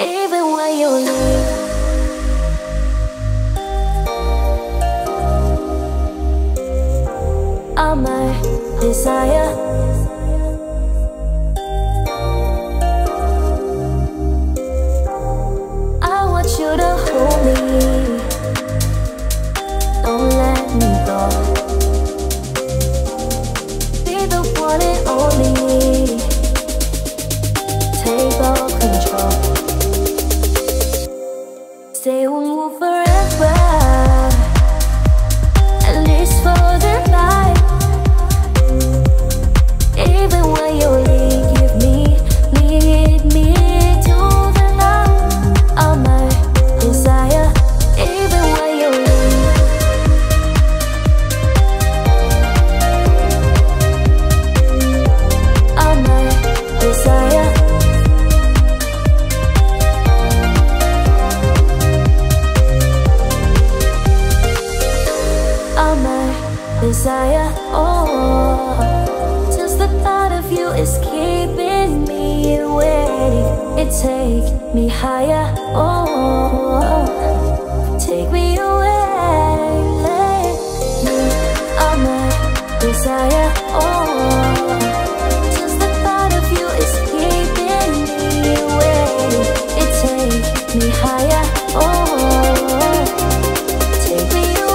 even when you leave. All my desire, I want you to hold me, don't let me go. Be the one and only, take all control. Say we'll move forever, at least for the night. Even when you leave me, lead me to the light. All my desire, even when you leave. All my desire. All my desire, oh, just the thought of you is keeping me waiting. It take me higher, oh, take me away. All my desire, oh, just the thought of you is keeping me waiting. It take me higher, oh, take me away.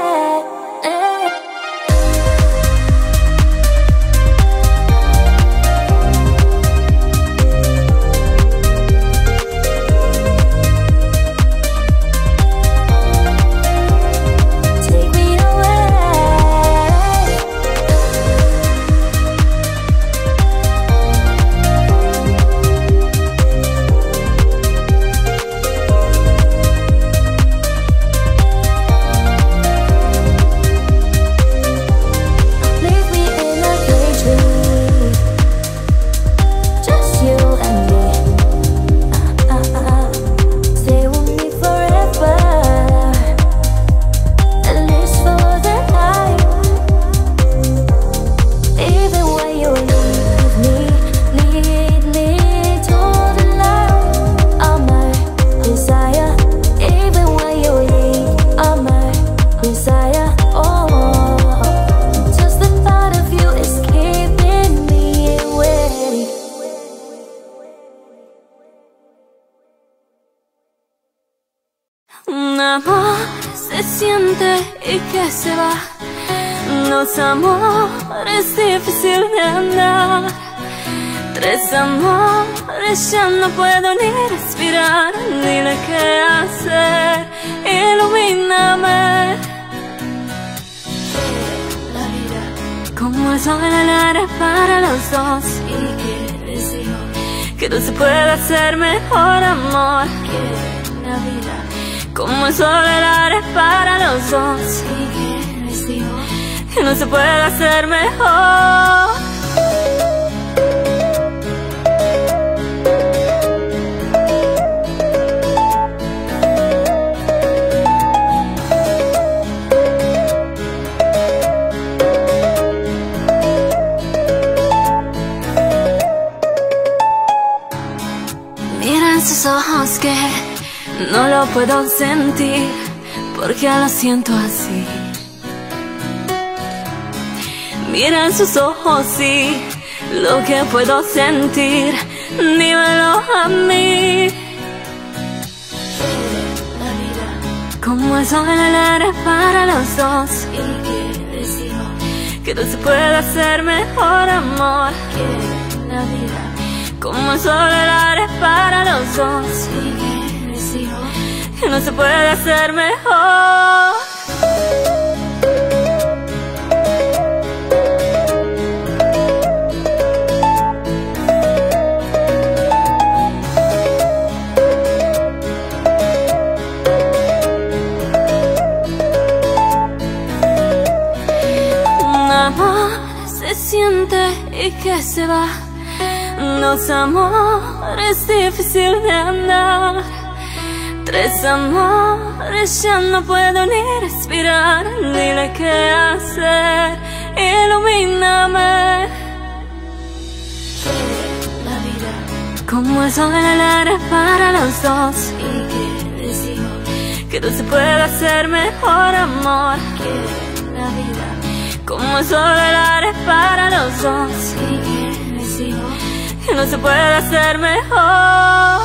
Un amor se siente y que se va. Dos amores difícil de andar. Tres amores ya no puedo ni respirar. Dile qué hacer, ilumíname. La vida como el sol en el aire para los dos. ¿Y qué les digo? Que no se puede hacer mejor amor. Que la vida como el sol en el aire para los dos. ¿Y qué les digo? Que no se puede hacer mejor. Sus ojos que no lo puedo sentir porque lo siento así. Mira sus ojos y lo que puedo sentir, dímelo a mí. La vida como el sol en el aire para los dos. ¿Y qué les digo? Que no se puede hacer mejor amor. Que la vida como el sol en el aire para los dos. ¿Y qué les digo? Que no se puede hacer mejor. Un amor se siente y que se va. Dos amores difícil de andar. Tres amores ya no puedo ni respirar. Dile qué hacer, ilumíname. La vida como es sol el aire para los dos. Y que les digo que no se puede hacer mejor amor que la vida. Como es sol el aire para los dos. Y que les digo que no se puede hacer mejor.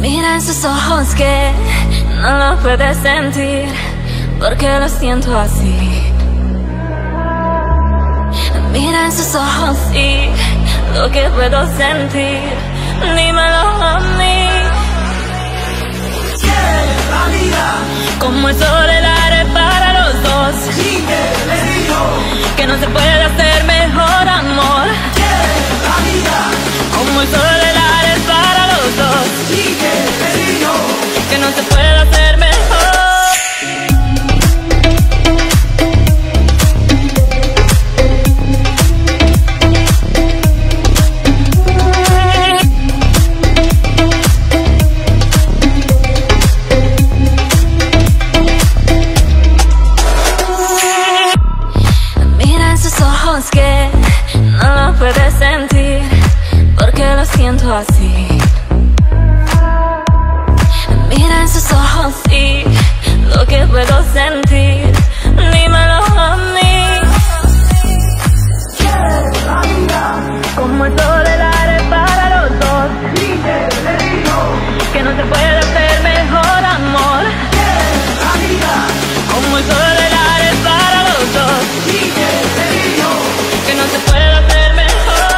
Mira en sus ojos que no lo puedes sentir, porque lo siento así. Mira en sus ojos y lo que puedo sentir, dímelo a mí. La vida, Como el sol, el aire para los dos, sigue, le digo. que no se puede hacer mejor amor. La vida, Como el sol, el aire para los dos, sigue, le digo. que no se puede hacer mejor. Mira en sus ojos que no lo puedes sentir, porque lo siento así. Mira en sus ojos y lo que puedo sentir, dímelo a mí. La vida, Como el sol, el aire para los dos, sigue, le digo. que no se puede hacer mejor amor. La vida, Como el sol, el aire para los dos, sigue, le digo. que no se puede hacer mejor.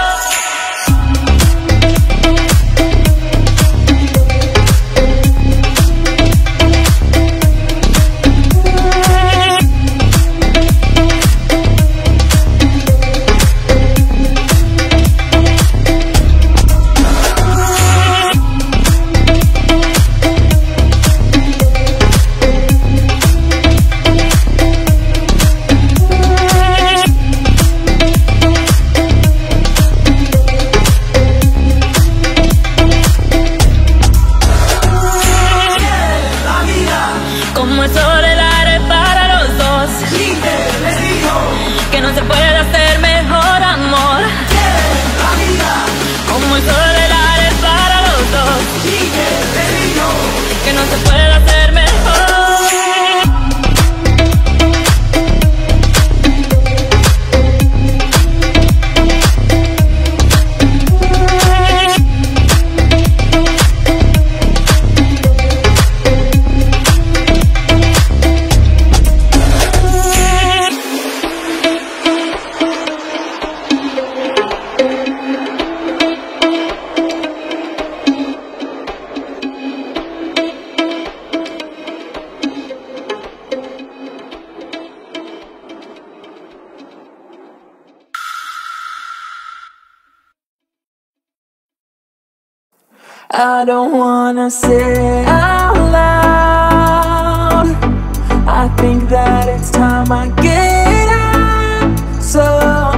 La vida, Como el sol, el aire para los dos, sigue, le digo. que no se puede hacer mejor amor. La vida, Como el sol, el aire para los dos, sigue, le digo. que no se puede hacer mejor. I don't wanna say it out loud. I think that it's time I get out. So